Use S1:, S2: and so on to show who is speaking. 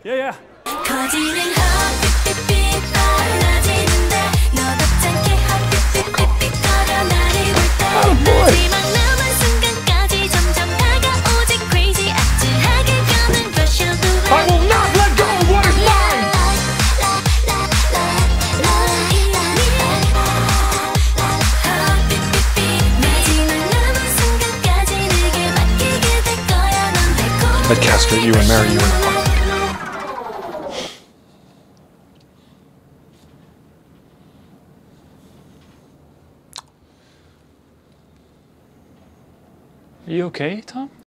S1: Yeah.
S2: 거지는 헛빛빛빛 빨라지는데 너답지 않게 헛빛빛빛빛 거려 나를 볼때 마지막 남은 순간까지 점점 다가오지 crazy 아찔하게 가는 rush도
S1: I will not let go of what is mine.
S3: I'd castrate you and marry you in a heart.
S1: Are you okay, Tom?